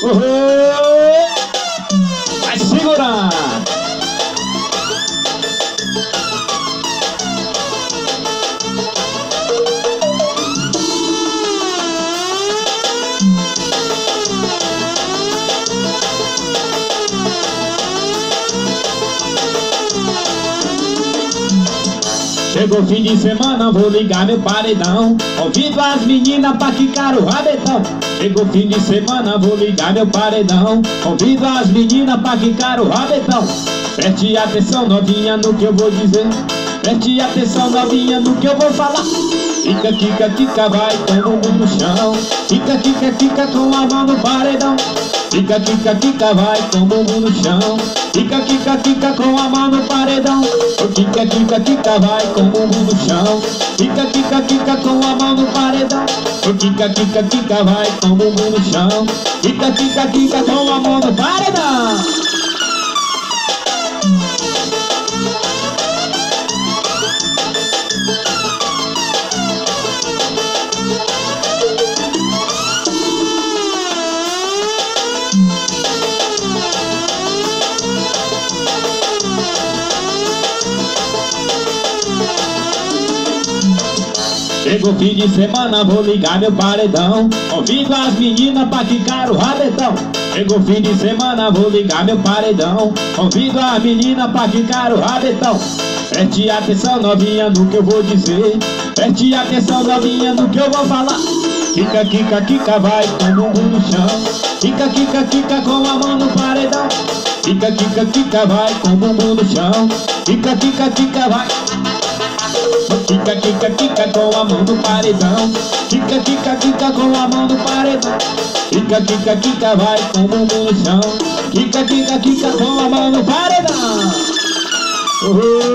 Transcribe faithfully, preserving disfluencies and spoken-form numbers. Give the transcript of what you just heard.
Oh, vai segurar. Chegou fim de semana, vou ligar meu paredão. Convido as meninas pra quicar o rabetão. Chegou fim de semana, vou ligar meu paredão. Convido as meninas pra quicar o rabetão. Preste atenção, novinha, no que eu vou dizer. Preste atenção, novinha, no que eu vou falar. Fica, quica, quica, vai com o bumbum no chão. Fica, quica, quica, com a mão no paredão. Fica, quica, quica, vai com o bumbum no chão. Fica, quica, quica, com a mão no paredão. Fica, quica, quica, vai com o bumbum no chão. Fica, quica, quica, com a mão no paredão. Fica, quica, quica, vai com o bumbum no chão. Fica, quica, quica, com a mão no paredão. Chegou fim de semana, vou ligar meu paredão. Convido as meninas pra quicar o rabetão. Chegou fim de semana, vou ligar meu paredão. Convido as meninas pra quicar o rabetão. Preste atenção, novinha, no que eu vou dizer. Preste atenção, novinha, no que eu vou falar. Quica, quica, quica, vai com o bumbum no chão. Quica, quica, quica, com a mão no paredão. Quica, quica, quica, vai com o bumbum no chão. Quica, quica, quica, vai. Quica, quica, quica, com a mão no paredão. Quica, quica, quica, com a mão no paredão. Quica, quica, quica, vai com o bumbum no chão. Quica, quica, quica, com a mão no paredão. Oh.